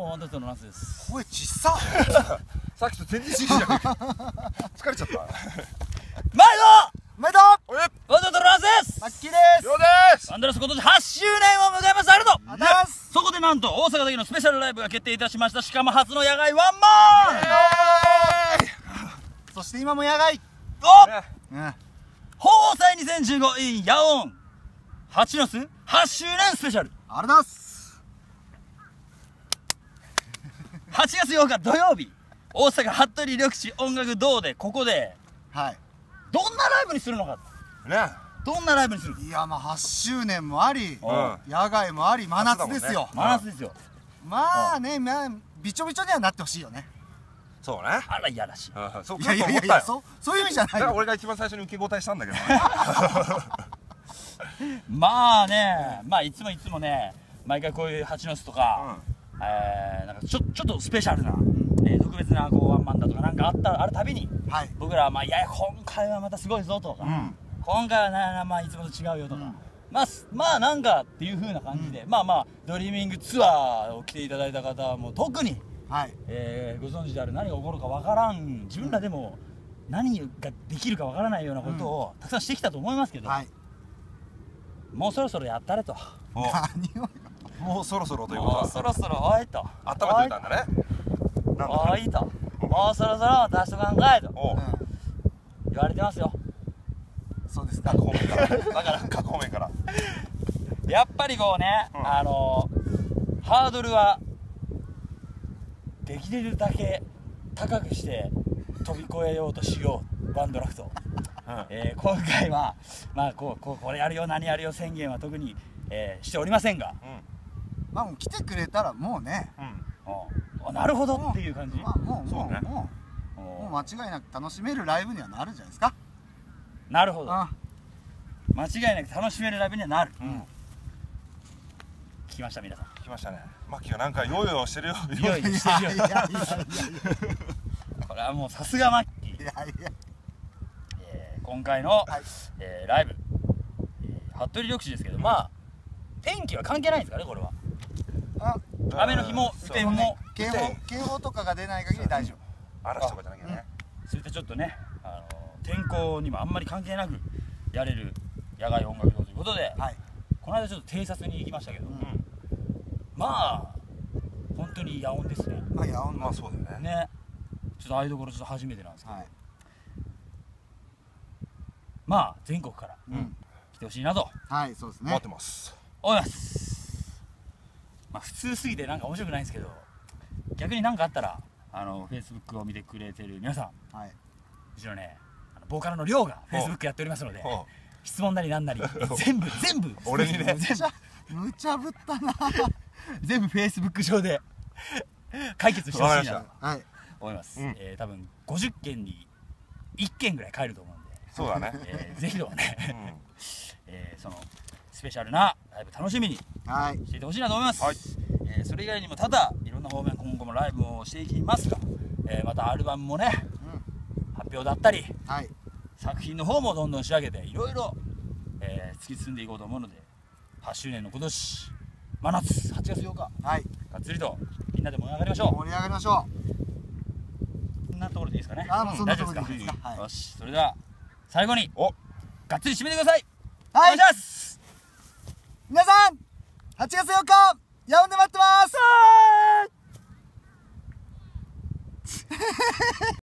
ワンダートのナスです。 声ちっささっきと全然違うじゃん。疲れちゃった。 毎おめでとおい、 度ワンダートのナスです。 うマッキーですようです。 ワンダーラス今年8周年を迎えます。ありがとう。 ありがとうございますそこでなんと大阪だけのスペシャルライブが決定いたしました。しかも初の野外ワンマン。 そして今も野外おねうん放祭2015 in ヤオン8の巣8周年スペシャル。 ありがとうございます 8月8日土曜日、大阪服部緑地音楽堂で、ここではいどんなライブにするのか。 ね。 どんなライブにする。 いやまあ8周年もありうん野外もあり真夏ですよ真夏ですよ。 まあねまあびちょびちょにはなってほしいよねそうね。 あらいやらしい。 そういやいやいやいやそういう意味じゃないよだから俺が一番最初に受け答えしたんだけどね。 まあね、まあいつもね、毎回こういう蜂の巣とか、なんかちょっとスペシャルな、特別なこうワンマンだとかなんかあるたびに、 はい僕らはまあいや今回はまたすごいぞとか、今回はなまあいつもと違うよとか、まあなんかっていう風な感じで、まあドリーミングツアーを来ていただいた方はもう特に、 はいご存知である、何が起こるかわからん、自分らでも何ができるかわからないようなことをたくさんしてきたと思いますけど、 はいもうそろそろやったれと。 何をもうそろそろということもうはそろそろおいと温めておいたんだね。なんだおいと、もうそろそろ私と考えとおう。 言われてますよ。 そうですか各方面から。だから各方面から。 やっぱりこうね、 うんハードルはできるだけ高くして飛び越えようとしようワンドラフト。今回はまあこれやるよ何やるよ宣言は特に、しておりませんが、 まあもう来てくれたらもうねあなるほどっていう感じ。 まあもうそうねもう間違いなく楽しめるライブにはなるんじゃないですかなるほど。 あ間違いなく楽しめるライブにはなる。聞きました皆さん。 来ましたね。マッキーがなんかヨーヨーしてるよ。 いよいよしてるよ。これはもうさすがマッキー。 いや今回の、 はいライブ、服部緑地ですけど、まあ天気は関係ないんですかねこれは。雨の日も雨天も警報とかが出ない限り大丈嵐とかじゃなきゃね。 そういったちょっとね、天候にもあんまり関係なくやれる野外音楽堂ということで、 夫はいこの間ちょっと偵察に行きましたけど、まあ本当に野音ですね。 まあいやまあそうだよね。 ね、ちょっとああいうところちょっと初めてなんですけど、 はいまあ全国から来てほしいなとはいそうですね待ってます。 思います。まあ普通すぎてなんか面白くないんですけど、逆になんかあったらFacebook を見てくれてる皆さん、 はい後ろねボーカルの亮が Facebook やっておりますので、 おう質問なりなんなり全部俺にね無茶ぶったな全部 Facebook 上で解決してほしいなとはい思います。多分50件に1件ぐらい帰ると思うんで、 そうだね。 ぜひともね、そのスペシャルなライブ楽しみにはいしていてほしいなと思います。 はいそれ以外にもただいろんな方面今後もライブをしていきますが、またアルバムもね、発表だったりはい作品の方もどんどん仕上げていろいろ突き進んでいこうと思うので、8周年の今年真夏8月8日はいがっつりとみんなで盛り上がりましょ盛り上がりましょう。こんなところでいいですかね。 あもうそんな大丈夫ですか。 ところでいいですかはいよし、それでは最後におがっつり締めてください。 はいお願いします。 皆さん8月4日ヤオンで待ってます